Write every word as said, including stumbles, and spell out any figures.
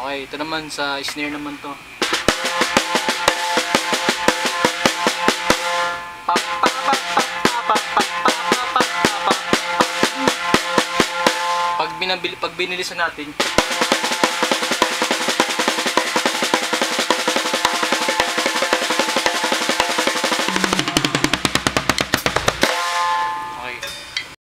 Okay, ito naman sa snare naman to. Pag binabili, pag binilisan natin,